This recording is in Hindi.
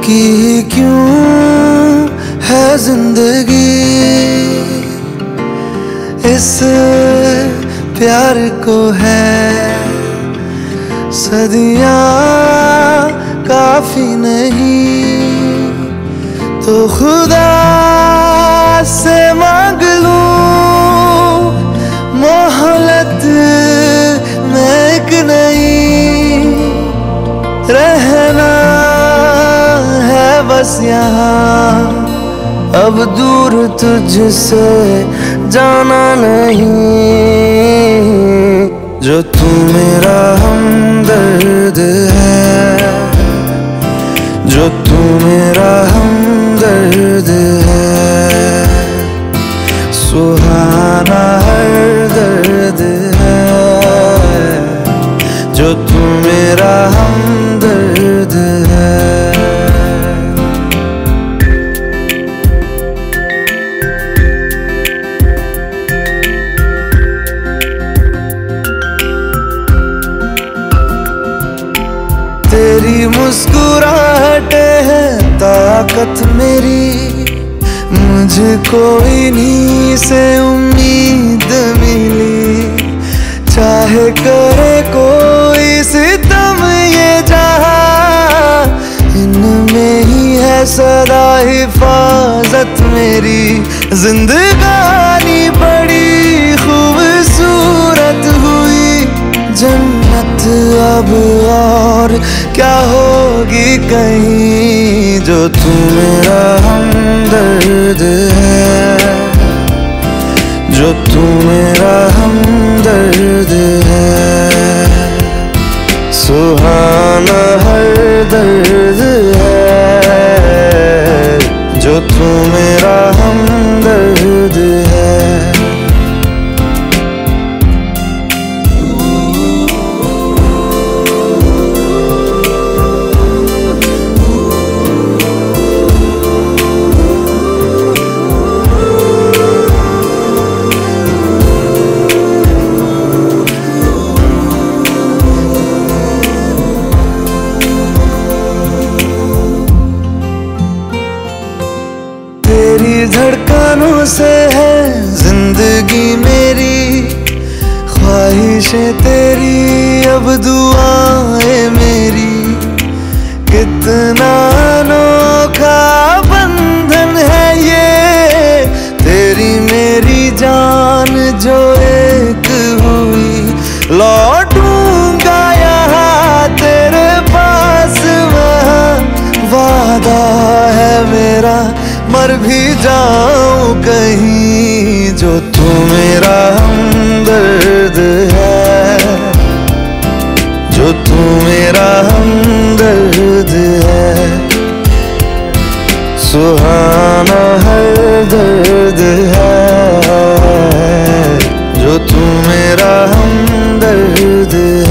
की क्यों है जिंदगी, इस प्यार को है सदियां काफी नहीं, तो खुदा से मांग लूं मोहलत में एक नहीं, रहना है बस यहाँ, अब दूर तुझसे जाना नहीं। जो तू मेरा हमदर्द है, जो तू मेरा हमदर्द है, सुहाना हर दर्द है, जो तू मेरा हमदर्द है। तेरी मुस्कुराहटे है ताकत मेरी, मुझको इन्हीं से उम्मीद मिली, चाहे करे कोई सितम ये जहां, इनमें ही है सदा हिफाजत मेरी। जिंदगानी बड़ी खूबसूरत हुई, जन्नत अब और क्या होगी कहीं, जो तू मेरा हमदर्द है, जो तू मेरा हमदर्द है, सुहाना हर दर्द है, जो तू मेरा हमदर्द है। तेरी धड़कनों से है जिंदगी मेरी, ख्वाहिशें तेरी अब दुआएं मेरी, कितना अनोखा बंधन है ये, तेरी मेरी जान जो एक हुई, लौटूंगा यहाँ तेरे पास, वहाँ वादा है मेरा मर भी जाऊं कहीं, जो तू मेरा हमदर्द है, जो तू मेरा हमदर्द है, सुहाना हर दर्द है, जो तू मेरा हमदर्द है।